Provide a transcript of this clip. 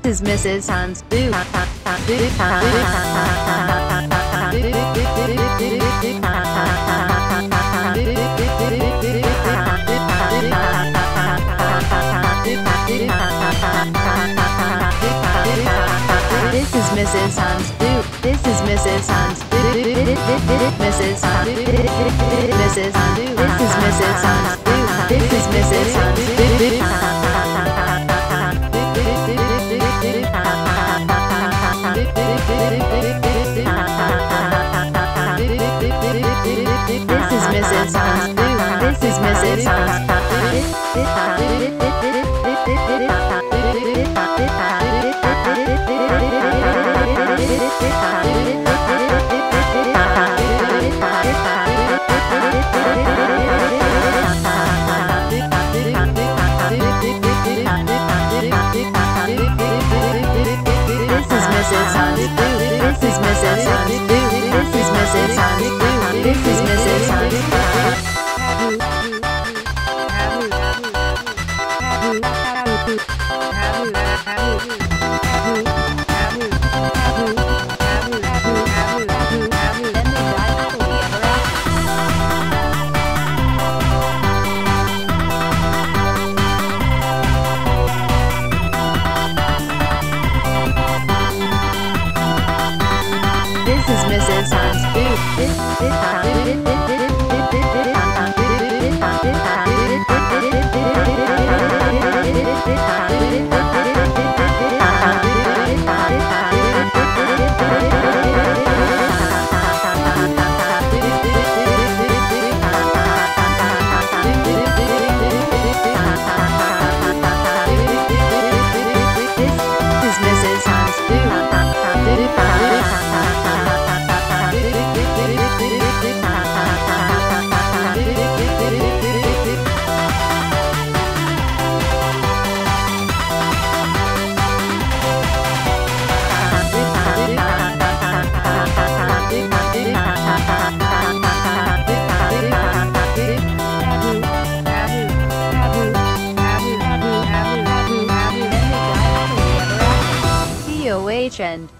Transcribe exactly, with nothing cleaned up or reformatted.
is Missus Hans. This is Missus Hans. This is Missus Hans. Missus Hans. Missus Hans. This is Missus Hans. This is Missus Hans. This is Missus Hans. This is Missus Hans. This is Missus Hans. This is Missus Hans. End.